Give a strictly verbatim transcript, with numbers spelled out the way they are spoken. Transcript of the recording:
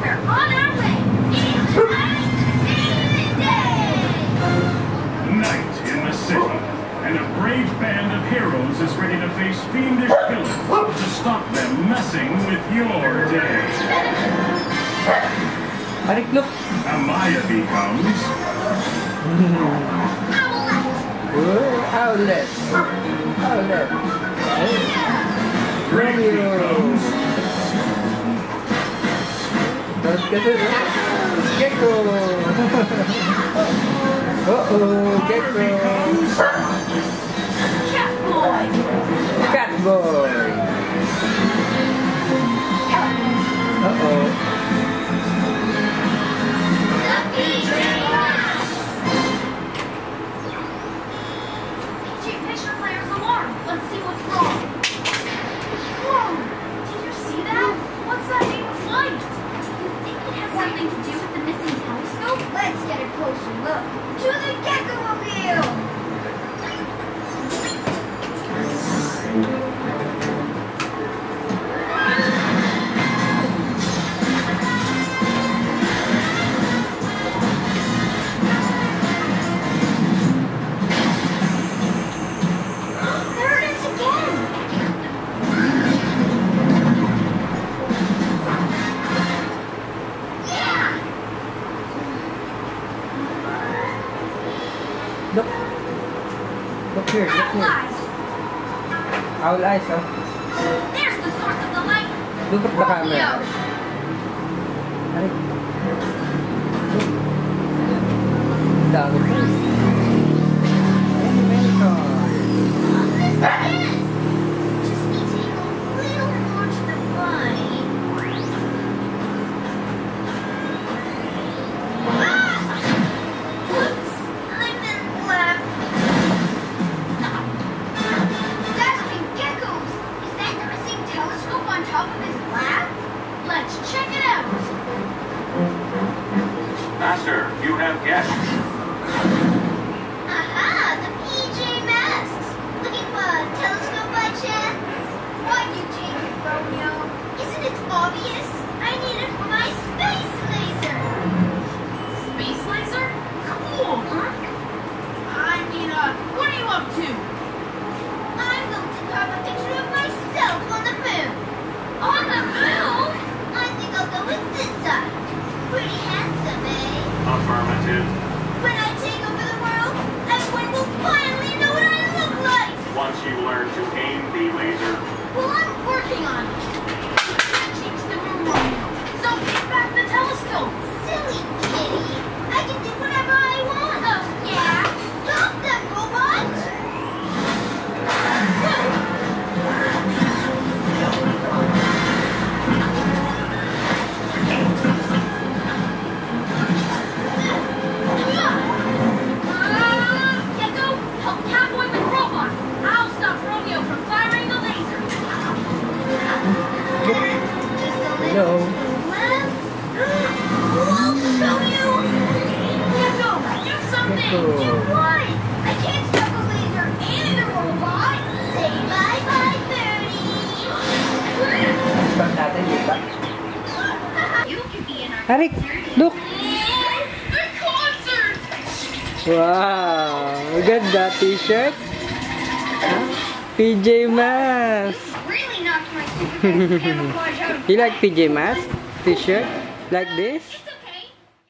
We're on our way. It's night day. Night in the city, and a brave band of heroes is ready to face fiendish killers to stop them messing with your day. Aric, look. Amaya becomes Owlette. Owlette. Rick becomes Let's get it. Gecko. Uh-oh, Gecko. Catboy. Catboy. Uh-oh. Something to do with the missing telescope? Let's get a closer look. To the Gecko-mobile! There it is again! Look. Look here, look Owl here. eyes! Owl eyes, oh. There's the source of the light! Look at the camera. Aric. Look. Dami ko. Many, many cars. This again! Just need to go a little more to the right. Master, you have guests. Aha! The P J Masks! Looking for a telescope by chance? Why'd you take it, Romeo? Isn't it obvious? I need it for my space laser! Space laser? Cool, huh? I mean, uh, what are you up to? I'm going to carve a picture of myself on the moon! On the moon? I think I'll go with this side. Pretty handsome, eh? Affirmative. When I take over the world, everyone will finally know what I look like! Once you learn to aim the laser. Well, I'm working on it. Change the room, Romeo. So get back the telescope. Silly kitty. I can do whatever I want. Oh, yeah? Stop that, robot! Gecko, help Catboy with robots. I'll stop Romeo from firing the laser. Just a little Hello. left. I'll show you. Gecko, do something. Gecko. Do what? I can't stop a laser and a robot. Say bye-bye, birdie. Start natin, di ba? You could be in our Aric, look. The concert. Wow. Maganda t-shirt. Huh? P J Masks. Really knocked my super camouflage out. You like P J Masks? T-shirt? Like this? It's